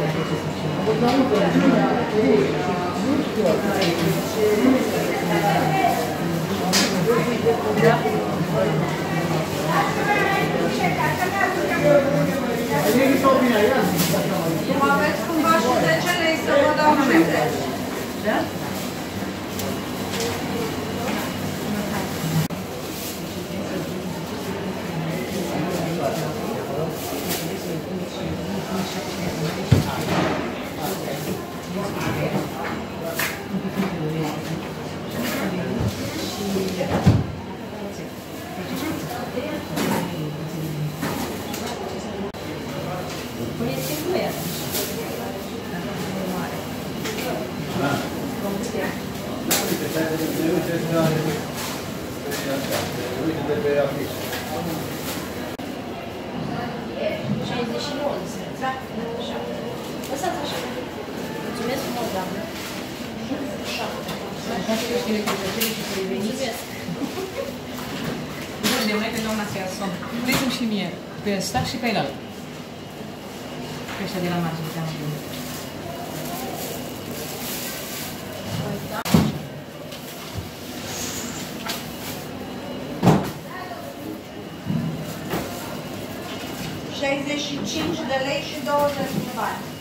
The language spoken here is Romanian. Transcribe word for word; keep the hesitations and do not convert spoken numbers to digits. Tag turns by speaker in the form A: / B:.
A: Cum aveți cumva și zece lei să vă dau numele. Da?
B: șaizeci și nouă de seara. Da? Așa. Lăsați așa. Mulțumesc frumos, doamnă. șapte. Mulțumesc.
C: De mai pe doamna Season. Vrei și mie pe ăsta și pe el. Pe ăștia de la margine, te-am gândit.
A: șaizeci și cinci de lei și douăzeci de bani.